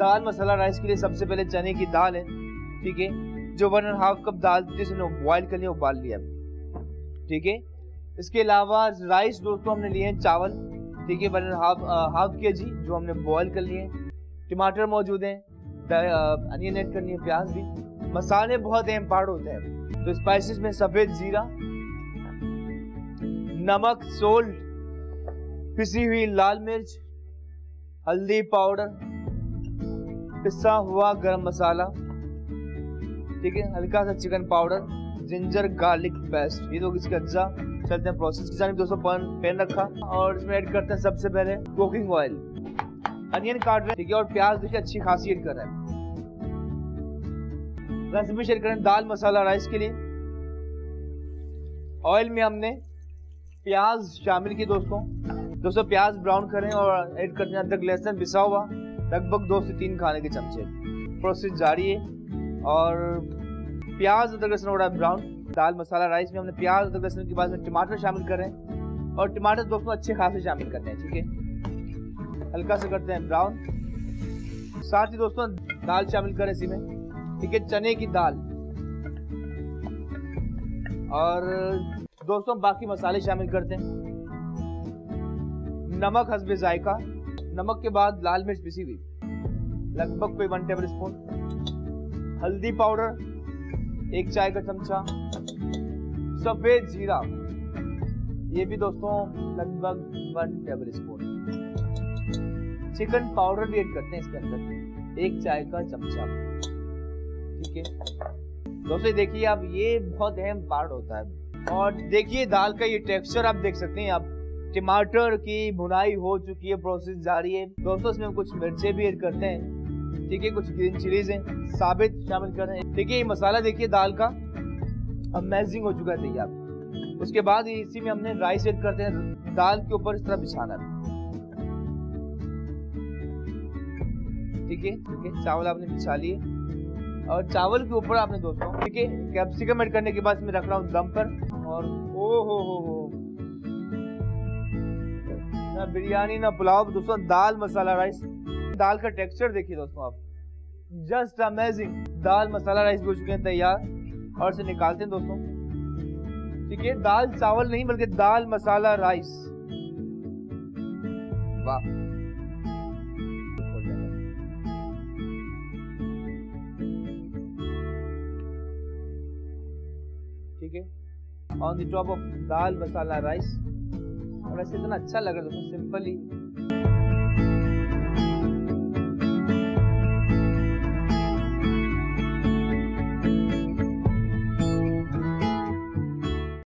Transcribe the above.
दाल मसाला राइस के लिए सबसे पहले चने की दाल है, ठीक है, जो 1.5 कप दाल जिसने बॉइल कर लिया, उबाल लिया, ठीक है। इसके अलावा राइस दोस्तों हमने लिए हैं चावल, ठीक है, 1.5 kg जो हमने बॉइल कर लिए हैं। टमाटर मौजूद हैं, अनियन ऐड करनी है, प्याज भी। मसाले बहुत अहम पार्ट होते हैं, तो स्पाइसेस में सफेद जीरा, नमक, सोल्ट, पिसी हुई लाल मिर्च, हल्दी पाउडर, पिसा हुआ गरम मसाला, ठीक है, हल्का सा chicken powder, ginger garlic paste, ये तो इसके अज्जा। चलते हैं प्रोसेस की जानिब। दोस्तों पैन रखा और इसमें ऐड करते हैं सबसे पहले कुकिंग ऑयल, अनियन काट रहे हैं, ठीक है, और प्याज देखिए अच्छी खासी ऐड कर रहे हैं। रेसिपी शेयर करें दाल मसाला राइस के लिए। ऑयल में हमने प्याज शामिल की दोस्तों प्याज ब्राउन करें और ऐड करते हैं अदरक लहसुन पिसा हुआ, लगभग 2 से 3 खाने के चमचे। प्रोसेस जारी है और प्याज अदरक लहसुन हो रहा है ब्राउन। दाल मसाला राइस में हमने प्याज अदरक लहसुन के बाद में टमाटर शामिल कर रहे हैं और टमाटर दोस्तों अच्छे खासे शामिल करते हैं, ठीक है, हल्का सा करते हैं ब्राउन। साथ ही दोस्तों दाल शामिल करें इसी में, ठीक है, चने की दाल, और दोस्तों बाकी मसाले शामिल करते हैं। नमक हस्बे जायका, नमक के बाद लाल मिर्च पिसी हुई लगभग कोई 1 टेबल स्पून, हल्दी पाउडर 1 चाय का चमचा, सफेद जीरा ये भी दोस्तों लगभग 1 टेबल स्पून, चिकन पाउडर भी ऐड करते हैं इसके अंदर 1 चाय का चमचा, ठीक है। दोस्तों देखिए आप, ये बहुत अहम पार्ट होता है। और देखिए दाल का ये टेक्सचर आप देख सकते हैं। आप टमाटर की भुनाई हो चुकी है, प्रोसेस जारी है दोस्तों। इसमें कुछ मिर्चें भी ऐड करते हैं, ठीक है, कुछ ग्रीन चिलीज हैं साबित शामिल कर रहे हैं, ठीक है। ये मसाला देखिए दाल का अमेजिंग हो चुका है तैयार। उसके बाद इसी में हमने राइस ऐड करते हैं, दाल के ऊपर इस तरह बिछाना है, ठीक है, चावल आपने बिछा लिए और चावल के ऊपर आपने दोस्तों, ठीक है, कैप्सिकम ऐड करने के बाद इसमें रख रहा हूँ दम पर। और ओ हो ना बिरयानी ना पुलाव दोस्तों, दाल मसाला राइस। दाल का टेक्सचर देखिए दोस्तों आप, जस्ट अमेजिंग। दाल मसाला राइस हो चुके हैं तैयार और इसे निकालते हैं दोस्तों, ठीक है। दाल चावल नहीं बल्कि दाल मसाला राइस, वाह। ठीक है, ऑन द टॉप ऑफ दाल मसाला राइस। और ऐसे इतना अच्छा लग रहा है दोस्तों, सिंपली